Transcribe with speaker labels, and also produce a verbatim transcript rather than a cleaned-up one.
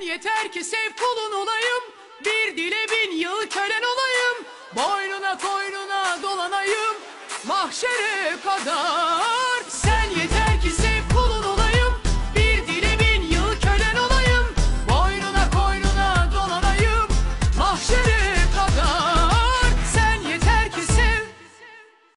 Speaker 1: yeter ki sev kulun olayım. Bir dile bin yıl kölen olayım. Boynuna koynuna dolanayım. Mahşere kadar